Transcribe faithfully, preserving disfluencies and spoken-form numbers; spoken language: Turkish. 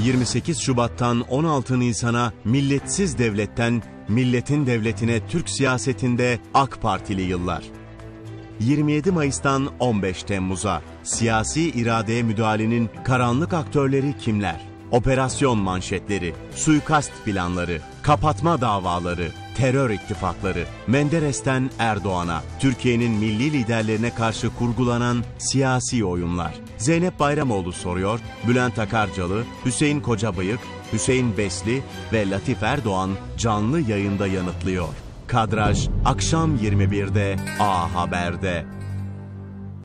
yirmi sekiz Şubat'tan on altı Nisan'a milletsiz devletten milletin devletine Türk siyasetinde AK Partili yıllar. yirmi yedi Mayıs'tan on beş Temmuz'a siyasi iradeye müdahalenin karanlık aktörleri kimler? Operasyon manşetleri, suikast planları, kapatma davaları, terör ittifakları, Menderes'ten Erdoğan'a, Türkiye'nin milli liderlerine karşı kurgulanan siyasi oyunlar. Zeynep Bayramoğlu soruyor, Bülent Akarcalı, Hüseyin Kocabıyık, Hüseyin Besli ve Latif Erdoğan canlı yayında yanıtlıyor. Kadraj akşam yirmi birde A Haber'de.